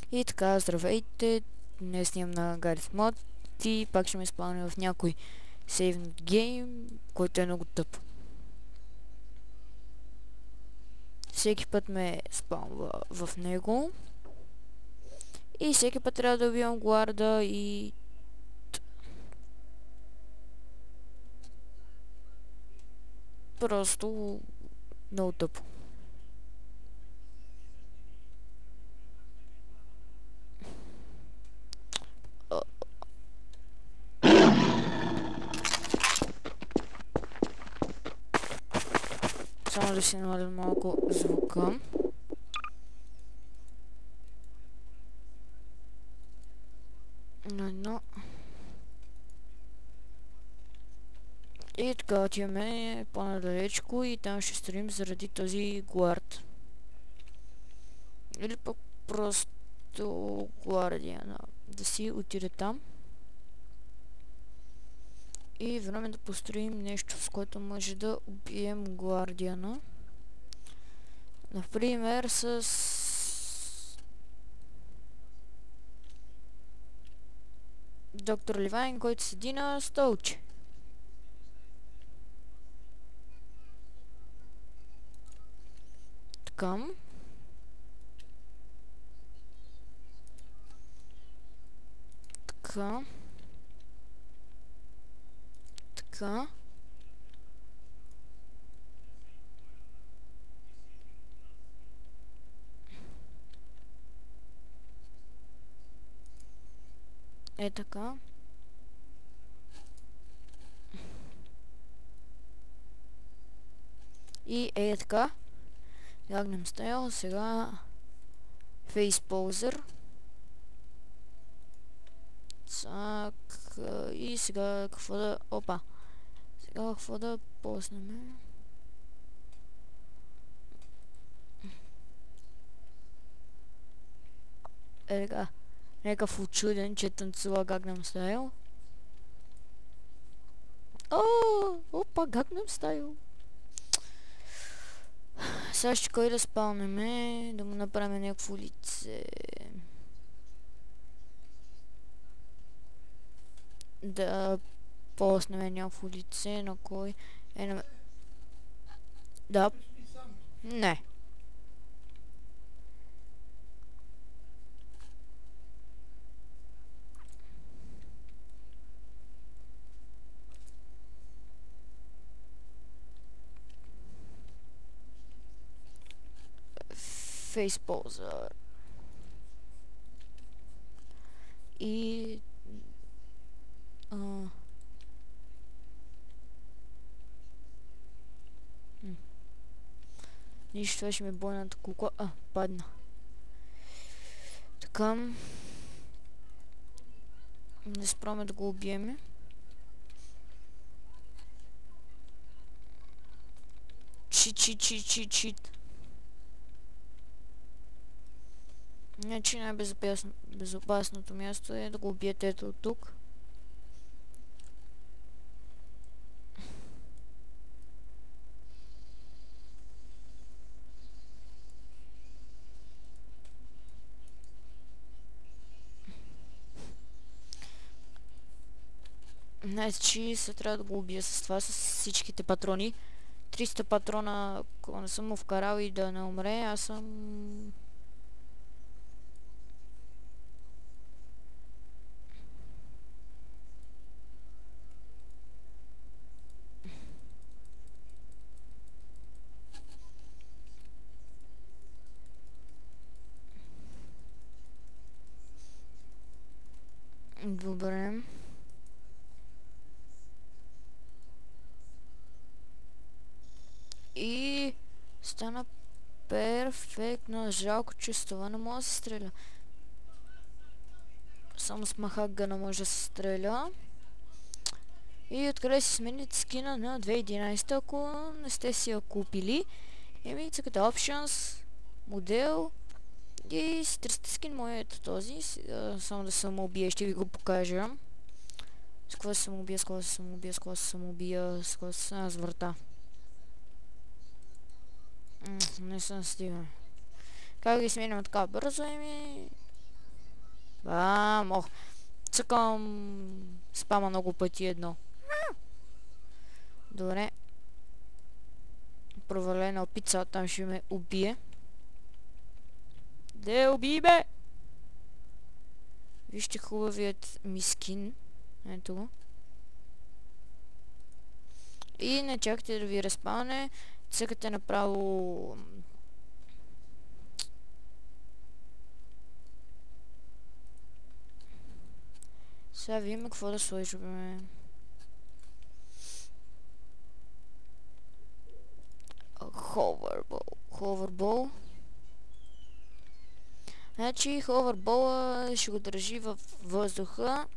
И така, здравейте, днес снимам на Garry's Mod и пак ще ме спаваме в някой сейвнат гейм, който е много тъп. Всеки път ме спамва в него и всеки път трябва да убивам гларда и... Просто много тъпо. Само да си намаля малко звука. Но. И така отиваме по-надалечко и там ще строим заради този глард. Или пък просто Гвардиана да си отиде там. И време да построим нещо, с което може да убием Гвардиана. Например с... доктор Ливайн, който седи на столче. Така. Така. Така. Е така. И е така. Gangnam Style, сега Face Poser. Так, и сега какво да... Опа! Сега какво да поснем? Е така. Някакъв учуден, че танцува Gangnam Style. О, опа, Gangnam Style. Сега ще кой да спалнеме, да му направим някакво лице. Да поснем някакво лице, на кой е на... Да. Не. Face Poser. И... Нищо, това ще ме бойната кукла. Падна. Така. Не спраме да го убиеме. Чит. Значи най-безопасното място е да го убиете ето от тук. Значи се трябва да го убия с това, с всичките патрони. 300 патрона, ако не съм му вкарал и да не умре, аз съм... Добре. И стана перфектно. Жалко, че с това не мога да се стреля. Само с махагана може да се стреля. И откъде си смените скина на 2011, ако не сте си я купили. Еми, цъкате Options, модел и си търсите скин, моето този. Само да самоубия, ще ви го покажа. С какво се самоубия, с какво се с врата. Не съм стигнал. Как ги сменям така бързо, еми... Спам. Ох, цъкам спама много пъти едно. Добре. Провалена опица, там ще ме убие. Де, убий бе! Вижте хубавият ми скин. Ето го. И не чакайте да ви разпалне. Цъкате направо... Сега видим какво да сложим. Ховербол. Значи ховербола ще го държи във въздуха.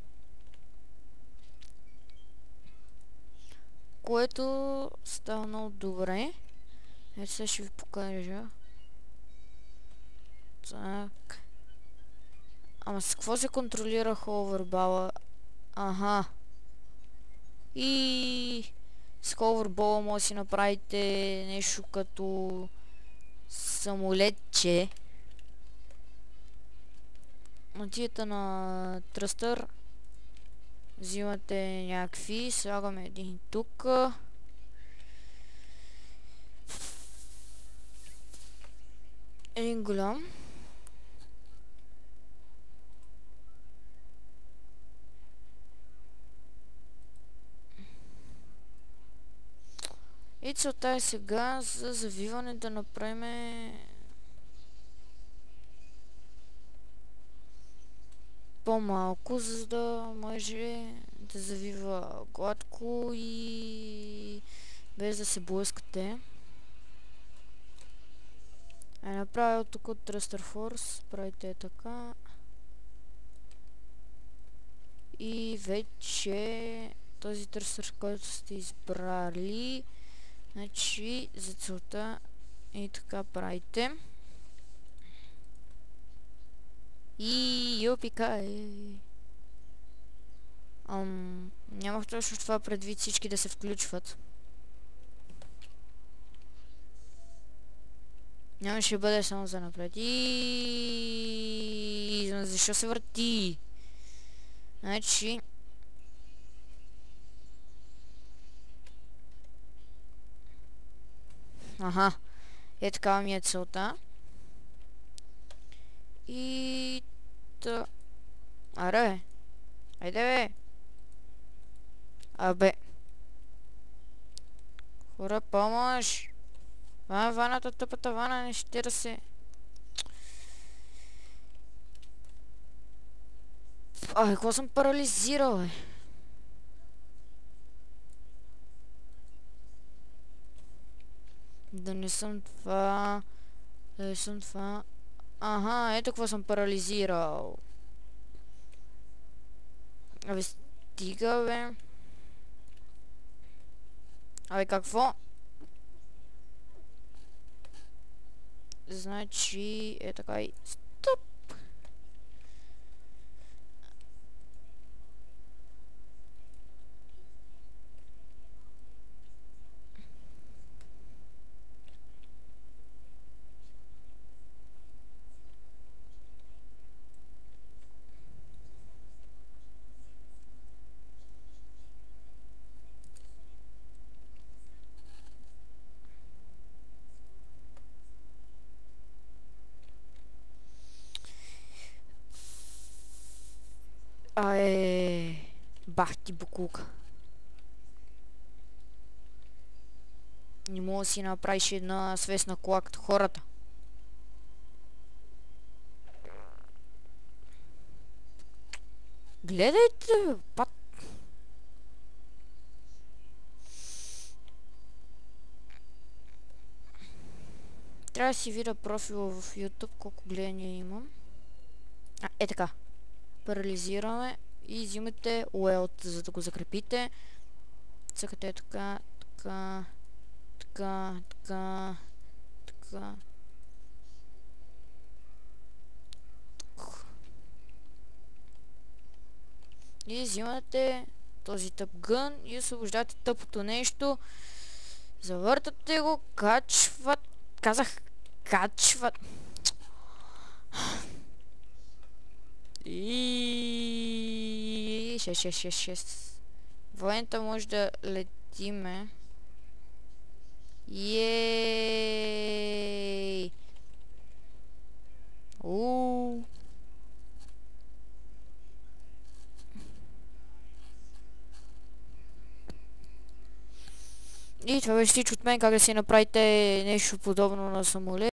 Което става много добре. Ето сега ще ви покажа. Так. Ама с какво се контролира ховербола? Аха. И с ховербола може да си направите нещо като самолетче. Отидете на тръстър. Взимате някакви. Слагаме един тук. Един голям. И целта е сега за завиване да направим по-малко, за да може да завива гладко и без да се блъскате. Направя тук от Thruster Force, правите така. И вече този тръстър, който сте избрали, значи за целта и така правите. И юпикай. Нямах точно това предвид всички да се включват. Нямаше бъде само за напред. И защо се върти? Значи... Аха. Е такава ми е целта. И... Та... Аре бе. Айде бе. Абе. Хора, помощ. Това е ваната, тъпата вана, не ще да се... Какво съм парализирал, бе? Да не съм това... Да не съм това... Аха, ето какво съм парализирал. Абе, стига, бе. Абе, какво? Значи, е така и... Стоп! Бах ти букука. Не мога да си направиш една свестна кола като хората. Гледайте, пат. Трябва да си видя профила в YouTube, колко гледания имам. Е така. Парализираме и взимате Weld, за да го закрепите. Цъкате така, така, така, така, така. И взимате този тъп гън и освобождате тъпото нещо. Завъртате го, качват. Казах, качват. И 6. Воента може да летиме. Ей! И това беше всичко от мен, как да си направите нещо подобно на самолет.